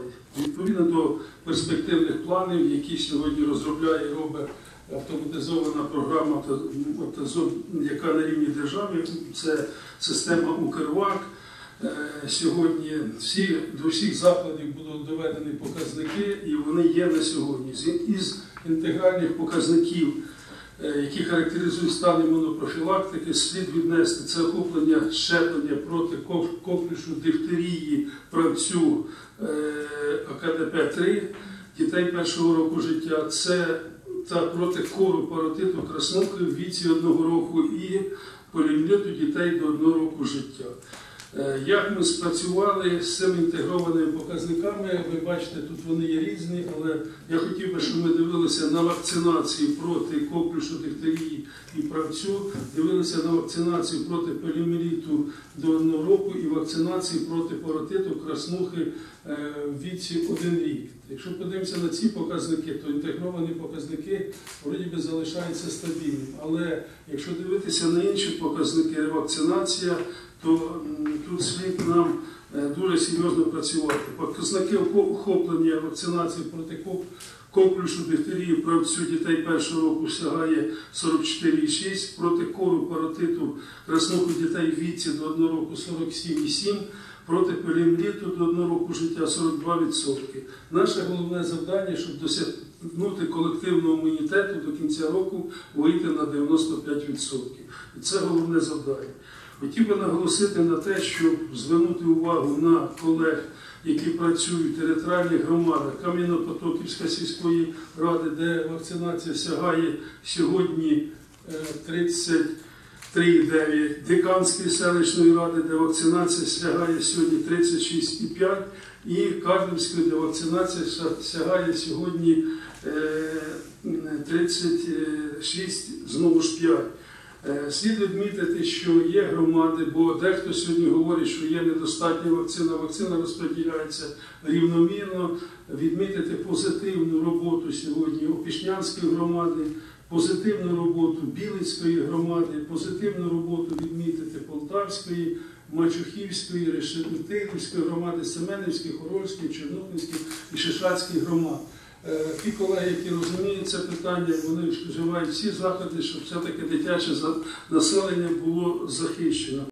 Відповідно до перспективних планів, які сьогодні розробляє і робить автоматизована програма, яка на рівні держави, це система Укрвак. Сьогодні до всіх закладів будуть доведені показники, і вони є на сьогодні. Із інтегральних показників, які характеризують стан імунопрофілактики, слід віднести це охоплення щеплення проти коклюшу, дифтерії, правцю, АКДП-3 дітей першого року життя, це та проти кору, паротиту, краснухи в віці 1 року і поліомієліту дітей до 1 року життя. Як ми спрацювали з цими інтегрованими показниками, ви бачите, тут вони є різні, але я хотів би, щоб ми дивилися на вакцинацію проти коклюшу, дифтерії і правцю, дивилися на вакцинацію проти поліомієліту до 1 року і вакцинацію проти паротиту, краснухи в віці 1 рік. Якщо подивимося на ці показники, то інтегровані показники вроді би залишаються стабільними. Але якщо дивитися на інші показники, ревакцинація, то тут слід нам дуже серйозно працювати. Показники охоплення вакцинації проти коклюшу, дифтерії, правцю дітей першого року сягає 44,6, проти кору, паротиту, краснухи дітей в віці до 1 року 47,7, проти поліомієліту до 1 року життя 42%. Наше головне завдання, щоб досягнути колективного імунітету до кінця року, вийти на 95%. І це головне завдання. Хотів би наголосити на те, щоб звернути увагу на колег, які працюють в територіальних громадах Кам'янопотоківської сільської ради, де вакцинація сягає сьогодні 33,9, Диканської селищної ради, де вакцинація сягає сьогодні 36,5, і Карлівської, де вакцинація сягає сьогодні 36, знову ж 5. Слід відмітити, що є громади, бо дехто сьогодні говорить, що є недостатня вакцина, вакцина розподіляється рівномірно. Відмітити позитивну роботу сьогодні Опішнянської громади, позитивну роботу Білицької громади, позитивну роботу відмітити Полтавської, Мачухівської, Решетилівської громади, Семенівської, Хорольської, Чернухинської і Шишацької громад. Ті колеги, які розуміють це питання, вони вживають всі заходи, щоб все-таки дитяче населення було захищено.